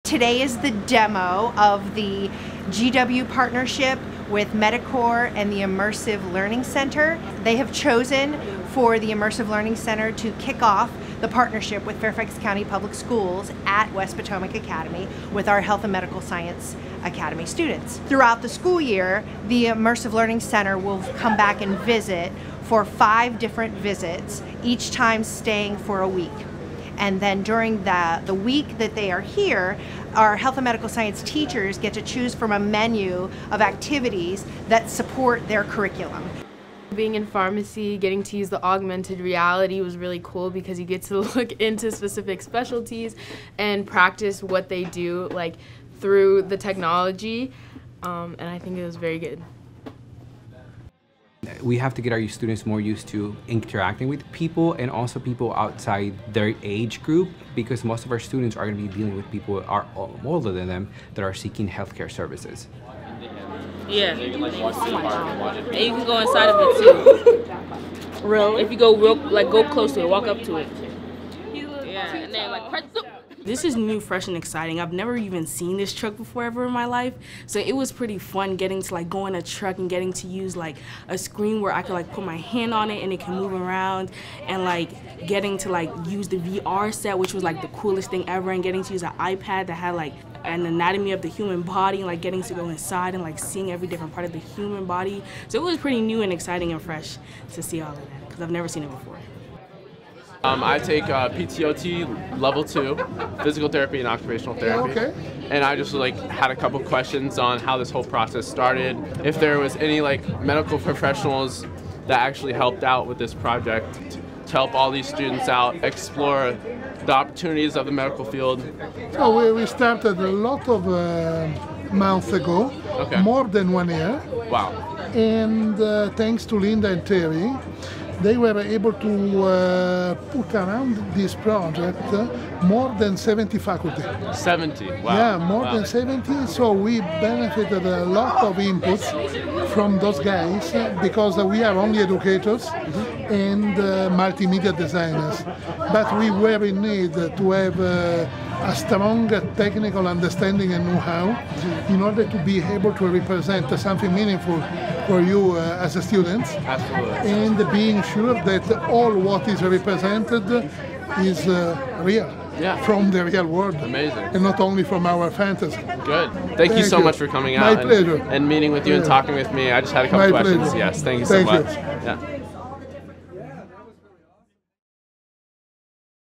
Today is the demo of the GW partnership with Medi-Corps and the Immersive Learning Center. They have chosen for the Immersive Learning Center to kick off the partnership with Fairfax County Public Schools at West Potomac Academy with our Health and Medical Science Academy students. Throughout the school year, the Immersive Learning Center will come back and visit for 5 different visits, each time staying for a week. And then during the week that they are here, our health and medical science teachers get to choose from a menu of activities that support their curriculum. Being in pharmacy, getting to use the augmented reality was really cool because you get to look into specific specialties and practice what they do like through the technology, and I think it was very good. We have to get our students more used to interacting with people and also people outside their age group, because most of our students are going to be dealing with people who are older than them that are seeking healthcare services. Yeah, and you can go inside of it too. Really? If you go go close to it, walk up to it. Yeah, and then press. This is new, fresh, and exciting. I've never even seen this truck before ever in my life, so it was pretty fun getting to go in a truck and getting to use a screen where I could put my hand on it and it can move around, and getting to use the VR set, which was the coolest thing ever, and getting to use an iPad that had an anatomy of the human body, and getting to go inside and seeing every different part of the human body. So it was pretty new and exciting and fresh to see all of that because I've never seen it before. I take PTOT Level 2, Physical Therapy and Occupational Therapy. Okay. And I just had a couple questions on how this whole process started, if there was any medical professionals that actually helped out with this project to help all these students out, explore the opportunities of the medical field. So we started a lot of months ago, more than 1 year. Wow. And thanks to Linda and Terry, they were able to put around this project more than 70 faculty. 70, wow. Yeah, more than 70, so we benefited a lot of inputs from those guys because we are only educators and multimedia designers. But we were in need to have a strong technical understanding and know-how in order to be able to represent something meaningful for you as a student. Absolutely. And being sure that all what is represented is real. Yeah. From the real world. Amazing. And not only from our fantasy. Good. Thank you so much for coming out My pleasure. and meeting with you and talking with me. I just had a couple questions. Pleasure. Yes, thank you so much. You. Yeah.